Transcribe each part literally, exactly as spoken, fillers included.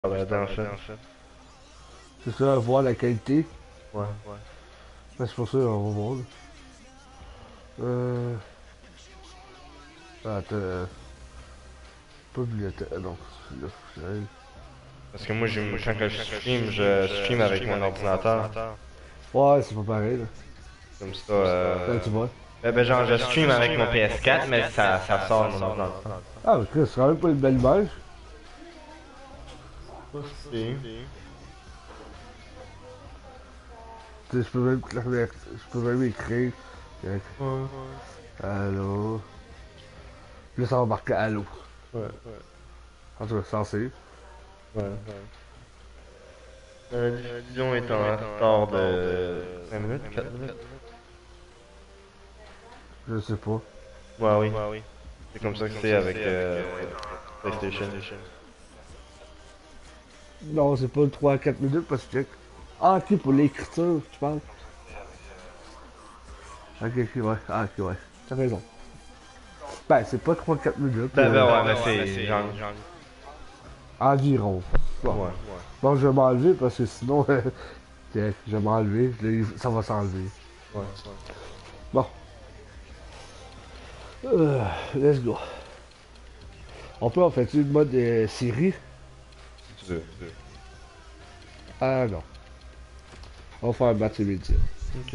Ah ben, en fait, en fait. C'est ça, voir la qualité. Ouais, ouais. Ben, c'est pour ça on va voir. Là. Euh... Attends, euh... pas bibliothèque. Ah non, c'est là, c'est elle. Parce que moi, j'ai- quand que je stream, je stream avec mon ordinateur. Ouais, c'est pas pareil là. Comme ça, Là, tu euh... vois. Ben, ben, genre, je stream avec mon P S quatre, mais ça, ça sort de mon ordinateur. Ah, mais Chris, c'est quand même pas une belle image. Aussi. Tu sais, je peux même, je peux même écrire. Fait Ouais, que, Allô. Là, ça va marquer allô. ouais, En tout cas, censé. ouais. La diffusion est en retard de cinq minutes, quatre minutes. Je sais pas. Ouais, oui. C'est comme ça que c'est avec euh, PlayStation. Non, c'est pas trois à quatre minutes parce que. Ah, ok, pour l'écriture, tu parles. Ok, ok, ouais. Ah, ok, ouais. T'as raison. Ben, c'est pas trois à quatre minutes. Ben, ben, euh, ouais, mais c'est genre. Environ. Bon. Ouais. Bon, je vais m'enlever parce que sinon, tiens, je vais m'enlever. Là, ça va s'enlever. Ouais. Bon. Euh, let's go. On peut en fait une mode euh, série. Si tu veux. Ah non. On va faire un match immédiat. Ok.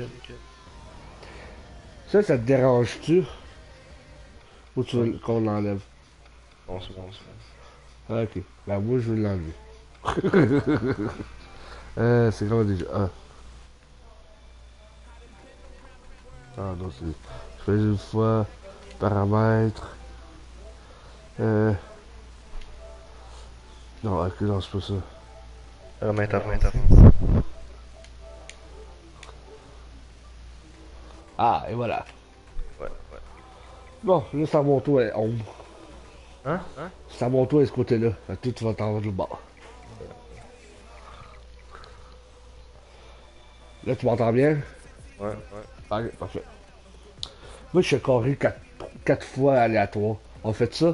Ça, ça te dérange-tu? Ou tu veux qu'on l'enlève? Bon, c'est bon, c'est Ah, ok. Ben, moi, je veux l'enlever. euh, c'est comment déjà? Ah. Ah non, c'est. Je fais une fois. Paramètres. Euh. Non, ok, non, c'est pas ça. bon. Remets ta France. Ah, et voilà. Ouais. Bon, là, ça mon tour est ombre. Hein? Ça mon tour est ce côté-là. Fait que toi, tu vas t'en le bas. Là, tu m'entends bien? Ouais. Ok, parfait. Moi, je suis carré quatre, quatre fois aléatoire. On fait ça?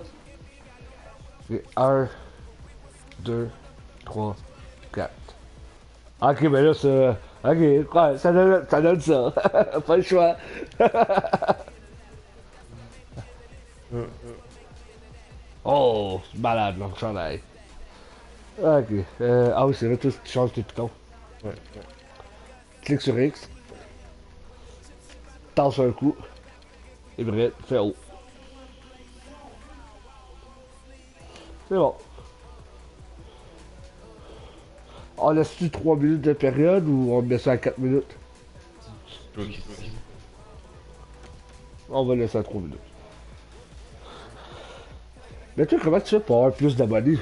un, deux, trois, quatre. Ok, ben là, ça. Ok, ouais, ça donne ça. Donne ça. Pas le choix. Hum, Oh, c'est malade, là, chandail. Ok. Euh, ah oui, c'est vrai, toi, tu changes tes pitons. Ouais. Clique sur X, tasse un coup, et bref, fais haut. C'est bon. On laisse-tu trois minutes de période ou on met ça à quatre minutes? C'est toi qui dis. On va laisser à trois minutes. Mais toi, comment tu fais pour avoir plus d'abonnés?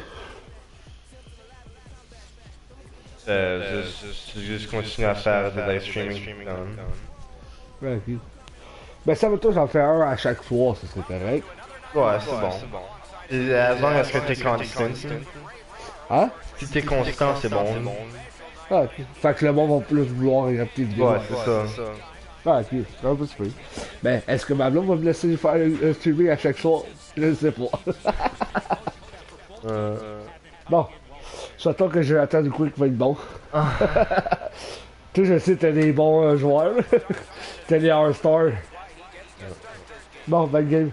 Euh, juste, juste continuer à faire de live streaming. Non. Ouais, ok. Ben ça, mettons, j'en fais un à chaque soir, ça serait correct. Ouais, c'est bon. Et avant, est-ce que t'es constant? Hein? Si t'es constant, c'est bon. Ah, ok. Fait que le monde va plus vouloir écouter le vidéo. Ouais, c'est ça. Ah, ok. C'est un peu super. Ben, est-ce que ma blonde va me laisser faire un streaming à chaque soir? Je ne sais pas. Euh... Bon. J'attends que je attends du coup qu'il va être bon. Toi, je sais, t'as des bons euh, joueurs. T'as des All-Stars. Bon, bonne game.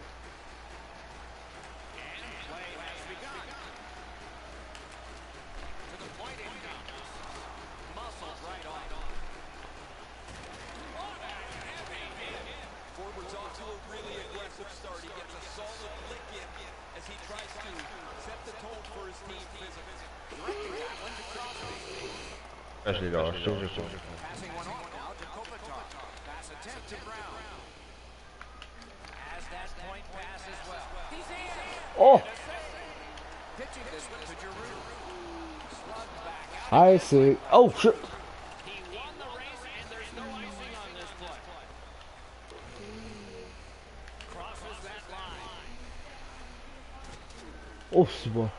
Ah, je l'ai lâché, je sais pas. Oh! I see. Oh, shit! Oh, c'est bon.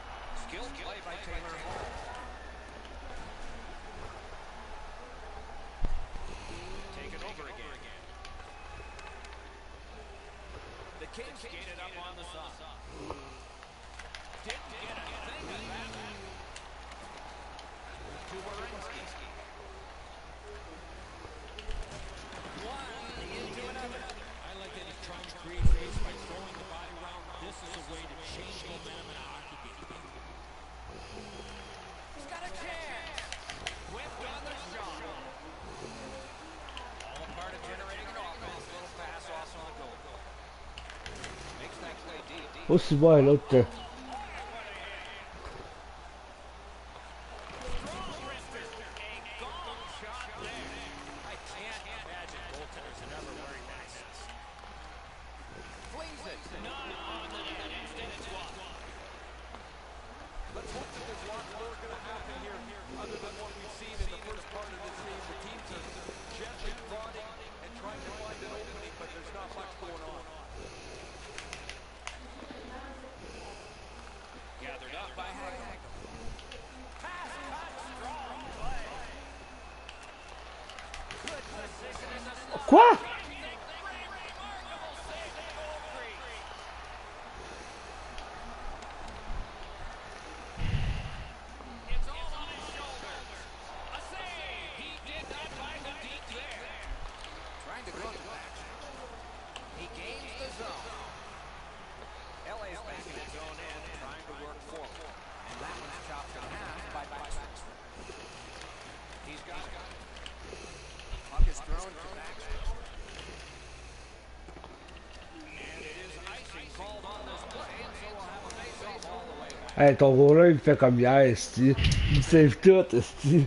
Aussi bon l'autre. euh, Quoi? Hey, ton goaler, il fait comme hier, esti. Il save tout, esti.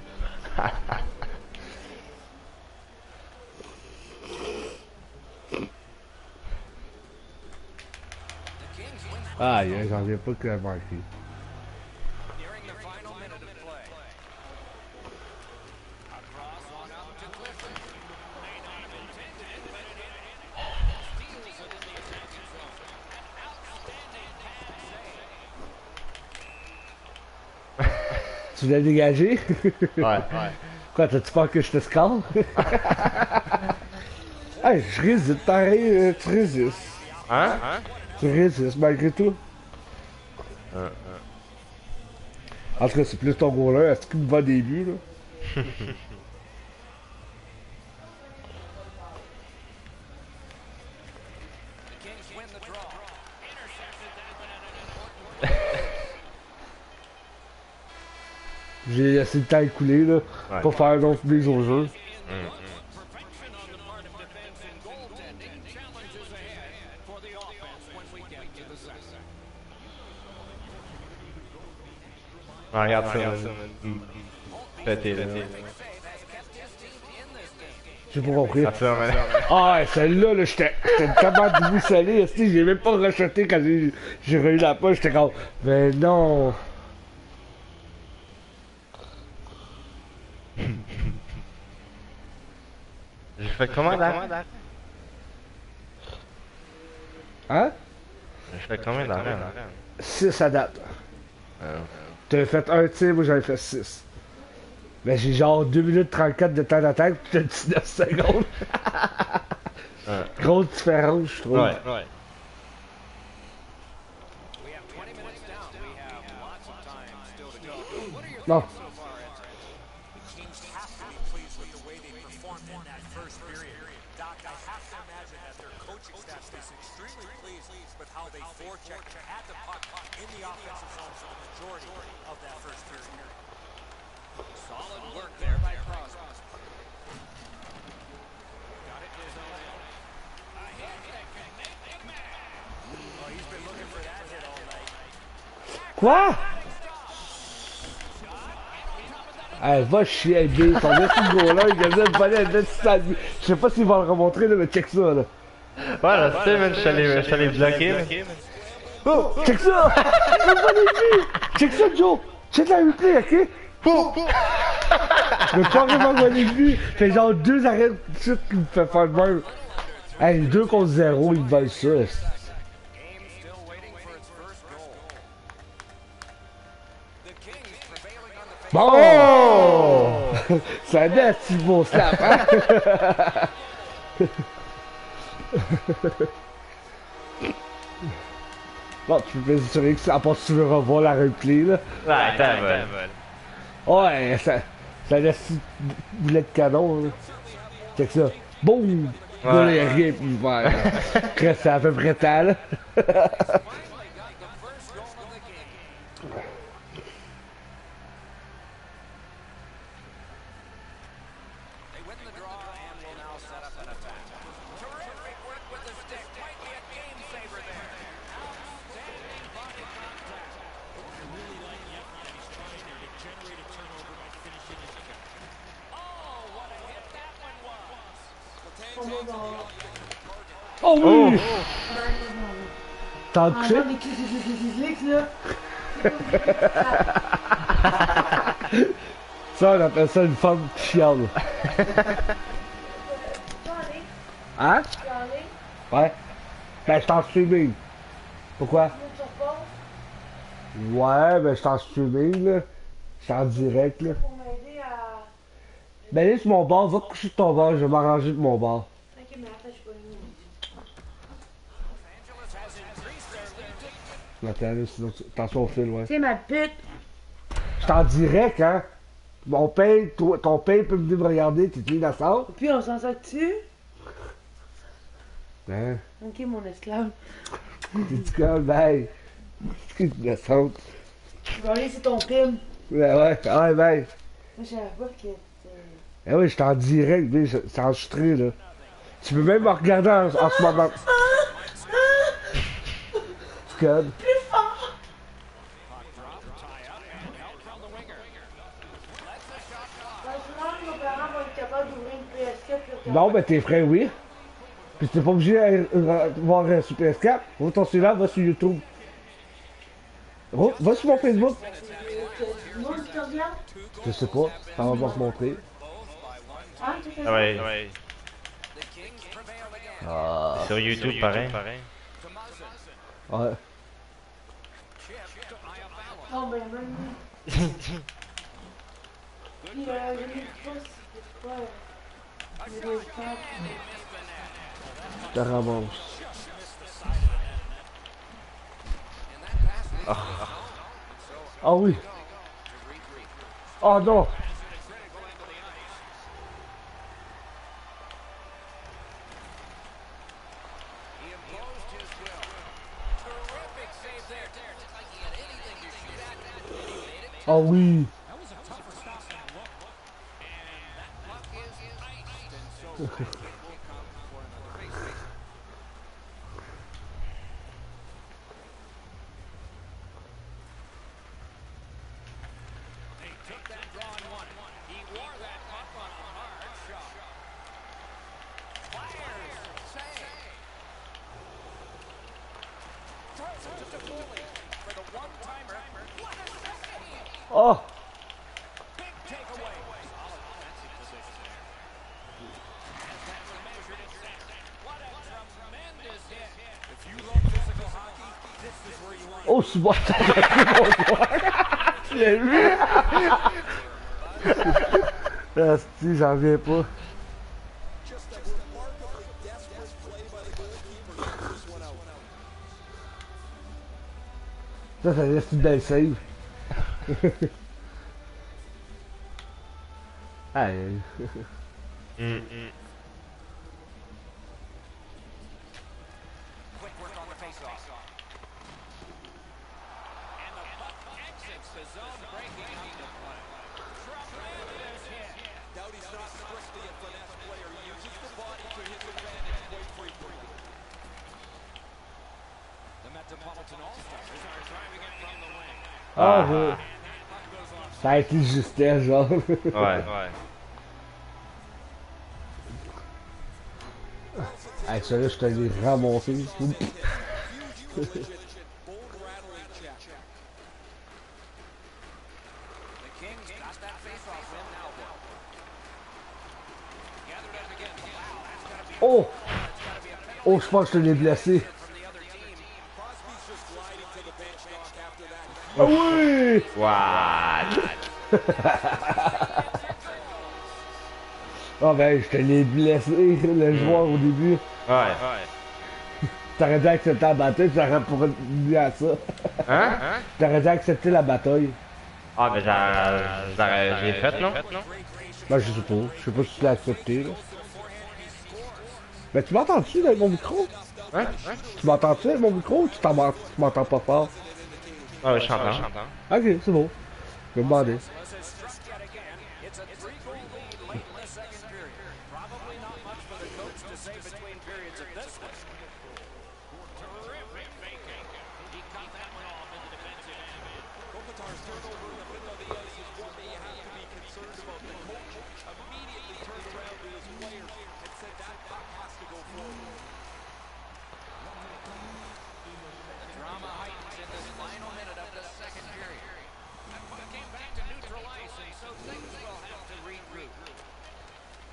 Ah, yeah, j'en viens pas que la marqué. Tu voulais dégager? Ouais, ouais. Quoi, t'as-tu peur que je te score? Hey, je résiste, pareil, euh, tu résistes. Hein? Hein? Tu résistes, malgré tout. Euh, En tout cas, c'est plus ton goaler, est-ce qu'il me va des buts, là? J'ai laissé le temps écouler, là, Ouais. pour faire d'autres mises au jeu. euh, Ah, regarde ça, man. Mm. Pété, là. J'ai pas compris. Ah, ça, man. Ah ouais, celle-là, là, j'étais j'étais tellement déboussolé, esti, j'ai même pas rechuté quand j'ai j'ai reçu la poche, j'étais comme, mais non. J'ai fait comment, d'arrêt? Hein? J'ai fait combien d'arrêt, là? six à date. Ah. T'avais fait un tir, moi j'avais fait six. Mais j'ai genre deux minutes trente-quatre de temps d'attaque, pis t'as dix-neuf secondes. Ouais. Grosse différence, je trouve. Ouais, ouais. Non. Quoi? Hey, va chier, B. Ton petit goaler, il vient de voler un petit salut. Je sais pas s'il va le remontrer, là, mais check ça, là. Ouais, là, tu sais, man, je suis allé- je suis allé bloquer, là. Oh, check ça! Il va les buts! Check ça, Joe! Check la replay, ok? Boum! Le carrément voler les buts. Fait genre deux arrêts de suite qui me fait faire le même. Hey, deux contre zéro, ils veulent ça. Bon! Oh! Ça donne un petit beau snap, hein? Bon, tu peux m'assurer que ça, à part si tu veux revoir la replay, là. Ouais, t'as vol. Ouais, ça, ça laisse une boulet de canon, là. Check ça. Boum! Ouais. Là, il y a rien, puis il va. Reste à peu près temps, là. Oh oui! T'as Ah touché? non, mais clic, clic, clic, clic, clic, là. Ça, on appelle ça une femme qui chiale. Hein? Ouais. Ben, je t'en streaming. Pourquoi? Ouais, ben, je t'en streaming, là. Je suis en direct, là. Pour m'aider à... Ben, allez sur mon bar, va te coucher de ton bar, je vais m'arranger de mon bar. Ok, mais après, je suis pas venu. Attends, là, sinon, tu- attention au fil, ouais. C'est ma pute. Je suis en direct, hein. Mon père, toi- ton père peut venir me regarder, t'es innocente? Puis on s'en sort dessus. Hein? Ok, mon esclave. T'es-tu comme, ben, t'es innocente? Je vais aller, c'est ton film. Ben ouais, ouais, ben. Moi, je savais pas que... Eh oui, je suis en direct, mais je- c'est enregistré, là. Tu peux même me regarder en, en ce moment. Tu connais? Nos parents vont être capables d'ouvrir une P S quatre. Non, ben tes frères, oui. Puis t'es pas obligé d'aller euh, voir euh, sur P S quatre. Va ton cellulaire, va sur YouTube. Va, va sur mon Facebook. Moi, tu te regardes? Je sais pas, ça va pas te montrer. Hein, tu fais Ah ça? ouais. ouais. Sur YouTube, pareil. Ouais. Non, ben, même lui. Puis, euh, je ne sais pas si c'est quoi. euh, le résultat. Je te ramasse. Ah oui. Oh non. Ah oui. Oh. Oh, c'est bon, t'as raté mon joueur. Tu l'as vu? Ah, si, j'en reviens pas. Ça, ça reste une belle save. Aïe. Mm, mm. Ah, je... Ça a été justesse, genre. Ouais, ouais. Hey, ça là, je t'allais ramasser. Oh! Oh, je pense que je te l'ai blessé. Ah oui! What? Ah ben, je te l'ai blessé, le joueur, au début. Ouais. Ouais. T'aurais dû accepter la bataille, tu aurais pour dire à ça. Hein? Hein? T'aurais dû accepter la bataille. Ah, ben j'ai j'ai- j'ai fait, non? Ben, je sais pas. Je sais pas si tu l'as accepté, là. Ben, tu m'entends-tu avec mon micro? Hein? Hein? Tu m'entends-tu avec mon micro ou tu t'en m'en- tu m'entends pas fort? Ah, ouais, je t'entends. Ok, c'est bon. Je vais demander.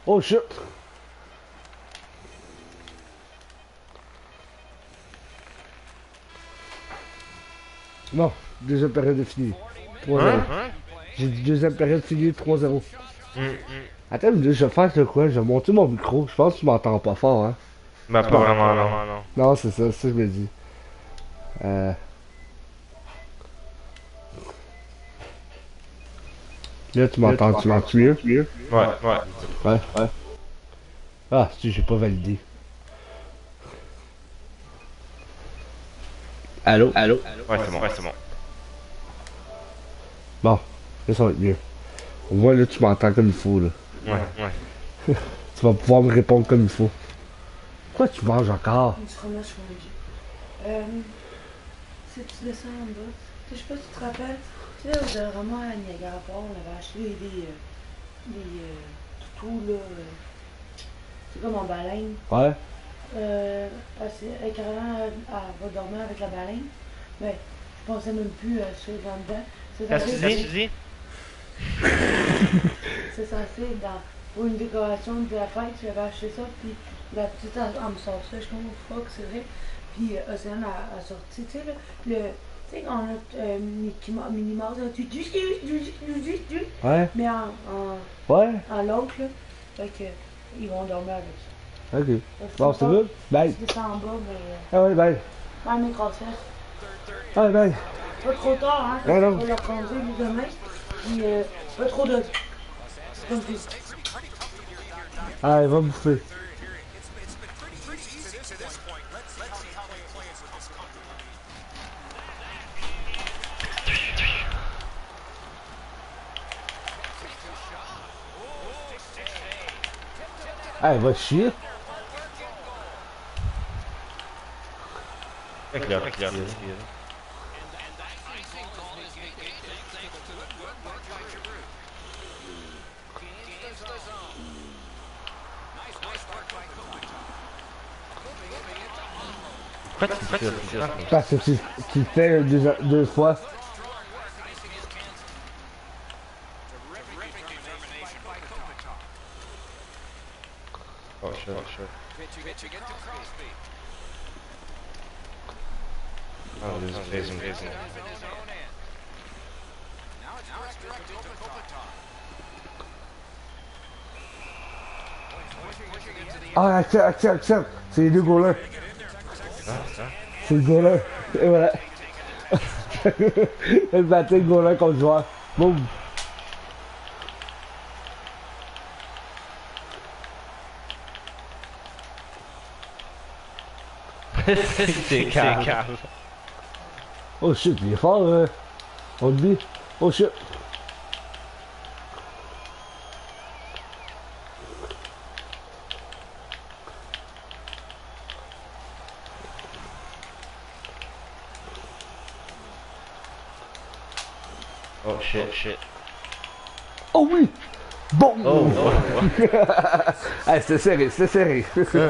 Oh shit! Non, deuxième période est finie. trois zéro. Hein? Hein? J'ai dit deuxième période finie, trois zéro. Hum, hum. Attends, je vais faire de quoi? Je vais monter mon micro. Je pense que tu m'entends pas fort, hein? Ben, pas vraiment, non. non. Non, c'est ça, c'est ça que je me dis. Euh... Là, tu m'entends, tu m'entends mieux? Ouais, ouais. Ouais, ouais. Ah, si, j'ai pas validé. Allô? Allô? Ouais, c'est bon, ouais, c'est bon. Bon, là, ça va être mieux. Au moins, là, tu m'entends comme il faut, là. Ouais, ouais. Tu vas pouvoir me répondre comme il faut. Pourquoi tu manges encore? Une fromage fondue. Euh, si tu descends en bas, je sais pas si tu te rappelles, tu sais, au Roman à Niagara Falls, on avait acheté des, euh, des euh, toutous, là. euh, C'est comme en baleine. Ouais? Euh, parce que Caroline, elle, elle va dormir avec la baleine. Mais je pensais même plus à ça dans dedans. C'est Qu'est-ce que tu censé, dis? Tu dis? c'est censé dans, pour une décoration de la fête, j'avais acheté ça, puis la petite, elle, elle me sort ça, je comprends pas que c'est vrai. Puis euh, Océane a, a sorti, tu sais, là, le, tu sais, on a euh, Mickey Mouse, Minnie Mouse, là, tu du du du du du du Ouais? mais en, en, Ouais? en l'autre, là, fait que, ils vont dormir avec ça. Ok. Fait que Bon, c'est good? Bye. Je descends en bas, mais. Euh, Ah ouais, bye. Faire mes crossfits. Ah, bye. Pas trop tard, hein? Non, non. On va leur conduire demain. Puis, euh, pas trop de. Comme tu dis. Ah, il va bouffer. Ah, il va chier. C'est clair, c'est clair. Pourquoi tu fais ça? Parce que tu, tu le fais deux, deux fois. Oh shit, oh shit. Oh, this is amazing, amazing. Ah, accepte, accepte, accepte. C'est les deux goalers. Ah, ça? C'est le goaler. Et voilà. Le battait le goaler contre le joueur. Boum. C'est calme. Oh shit, il est fort, euh. On le dit. Oh shit. Oh shit, shit. Oh oui! Bon! Oh, oh, Hey, c'était serré, c'était serré.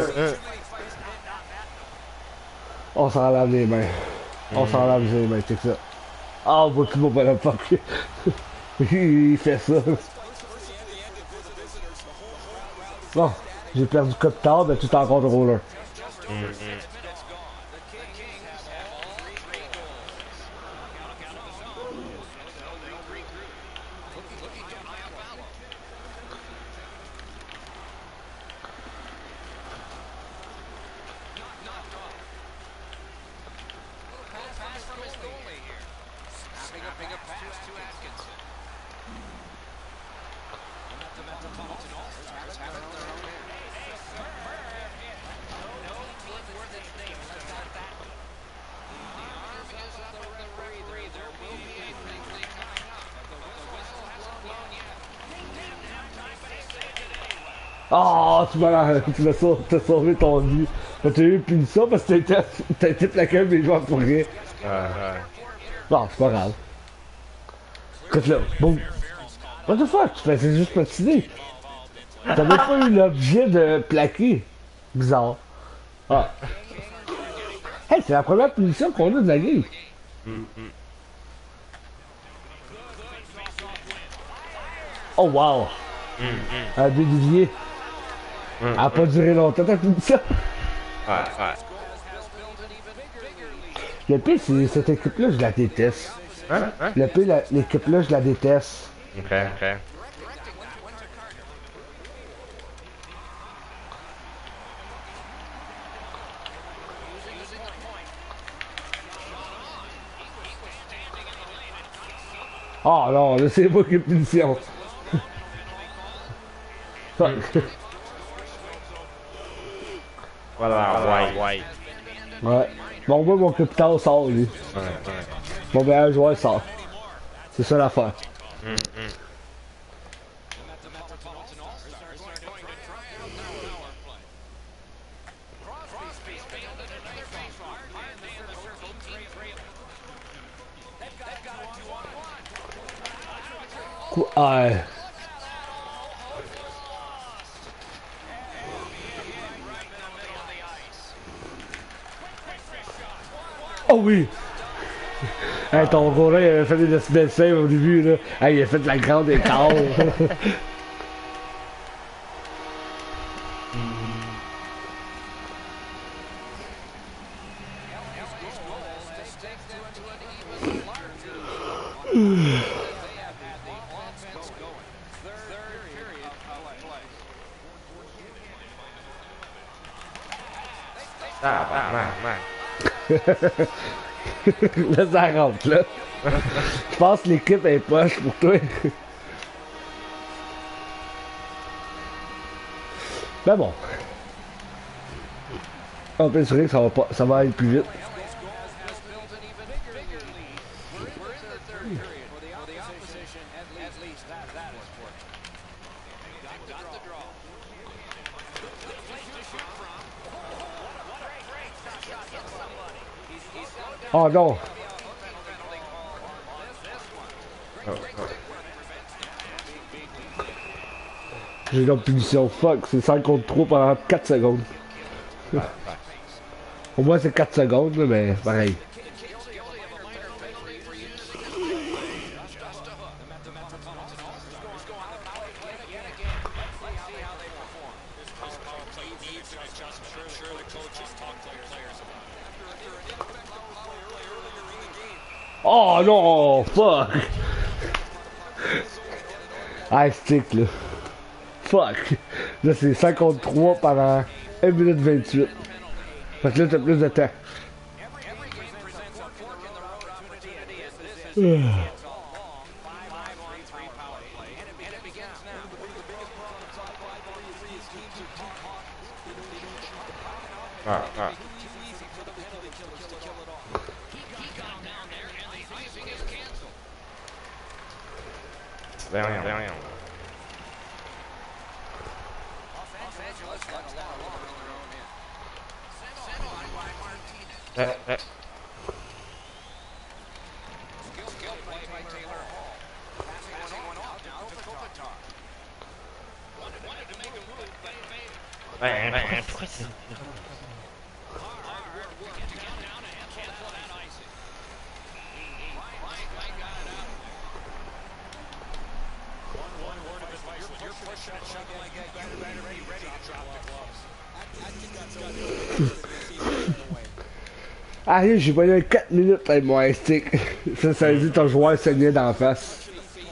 On s'en lave les mains. On s'en lave les mains, check ça. Ah, on voit tout mon bonhomme fuck. Il fait ça. Bon, j'ai perdu code tard, mais tout est encore de roller. Mm, mm. Ah, tu m'as tu m'as sauvé, t'as sauvé ton vie. T'as eu une punition parce que t'as été, t'as été plaqué mes joueurs pour rien. Ouais, ouais. Non, c'est pas grave. Écoute là, boum. What the fuck, tu faisais juste patiner. T'avais pas eu l'objet de plaquer. Bizarre. Ah. Hey, c'est la première punition qu'on a de la game. Mm, mm. Oh wow. Mm, mm. Un dévié. Mm. Elle a pas duré longtemps ta punition. Ouais, ouais. Le pire, c'est cette équipe-là, je la déteste. Hein? Hein? Le pire, la- l'équipe-là, je la déteste. Ok, ok. Ah non, là, c'est moi qui ai punition. Fuck. Voilà, ouais, ouais. Ouais. Bon, moi, mon capitaine sort, lui. Ouais, ouais. Mon meilleur joueur sort. C'est ça l'affaire. Hum, hum. Quoi? Ouais. Oh oui! Hey, ton gars là, il avait fait des belles save au début, là. Hey, il a fait de la grande écart. Ah, bah, man, man. Là, ça rentre, là. Je pense que l'équipe est poche pour toi. Mais bon. On peut assurer que ça va, pas, ça va aller plus vite. Oh non! Oh, oh. J'ai une punition. Fuck, c'est cinq contre trois pendant quatre secondes. Au moins c'est quatre secondes, là, mais pareil. Oh non! Fuck! Ah, stick là. Fuck! Là c'est cinquante-trois pendant une minute vingt-huit. Fait que là t'as plus de temps. Ah, ah. Ben rien, ben rien. Eh, eh. Ben, ben, pourquoi c'est... Ah, j'ai pas eu quatre minutes avec mon stick. Ça, ça veut dire que ton joueur saignait d'en face.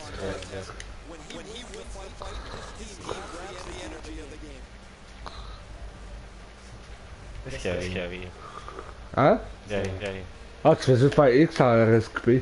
Qu'est-ce qu'il y avait? Hein? Bien, bien. Ah, tu fais juste faire X, ça reste coupé.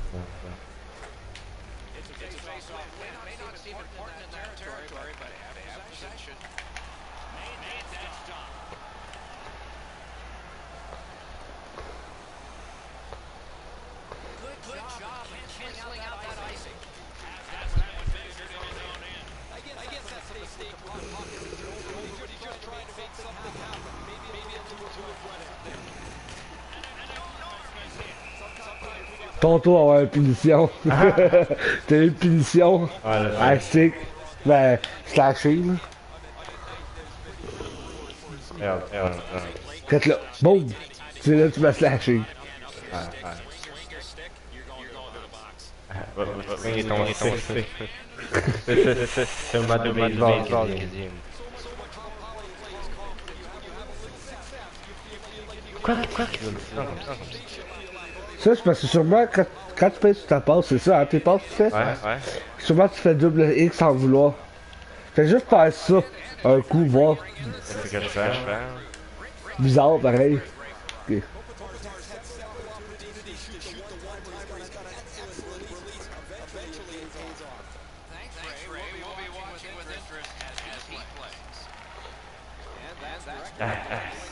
Ton tour avoir une punition. T'as eu une punition. Ouais, le À stick. Ben, slashing. Merde, merde, merde. Faites là. Boum. C'est là que tu m'as slashing. Ouais, ouais. Oui, il est tombé, c'est... C'est un match de baseball, quasiment. Pourquoi, pourquoi qu'ils donnent ça comme ça? Ça, c'est parce que sûrement, quand, quand tu payes sur ta passe, c'est ça, hein, tes passes, tu fais? Ouais, ouais. Sûrement, tu fais double X sans vouloir. Fais juste faire ça, un coup, voir. C'est que je fais, je fais. Bizarre, pareil. Ok. Ah, ah.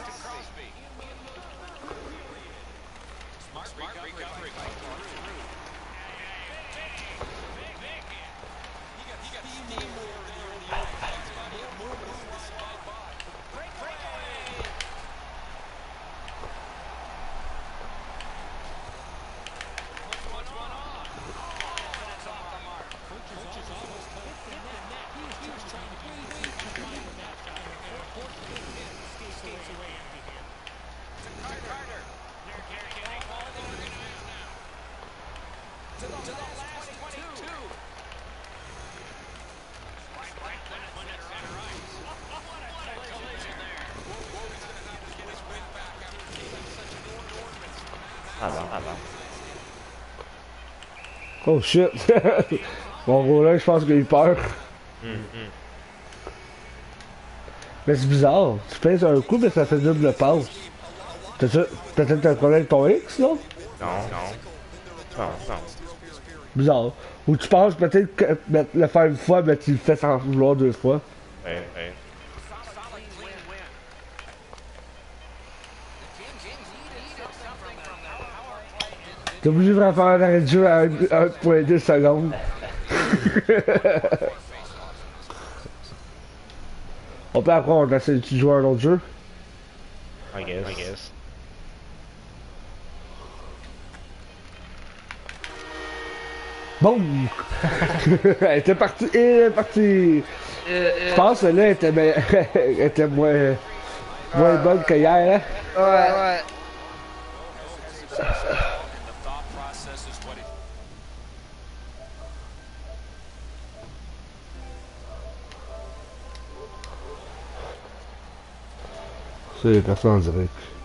Ah bon, ah bon. Oh shit. Mon gros là, je pense qu'il a eu peur. Hum, hum. Mais c'est bizarre. Tu pèses un coup, mais ça fait double passe. T'as-tu peut-être un problème avec ton X, là? Non, non. Non, non. Bizarre. Ou tu penses peut-être que mais, le faire une fois, mais tu le fais sans vouloir deux fois. Ouais, ouais. T'es obligé de faire un arrêt de jeu à un virgule deux secondes. On peut après, on essaie de jouer à un autre jeu. I guess. I guess. Boum! Elle était partie, elle est partie. Je pense que là, elle était, me- elle était moins, moins bonne que hier, hein? Ouais, ouais. C'est personne en direct.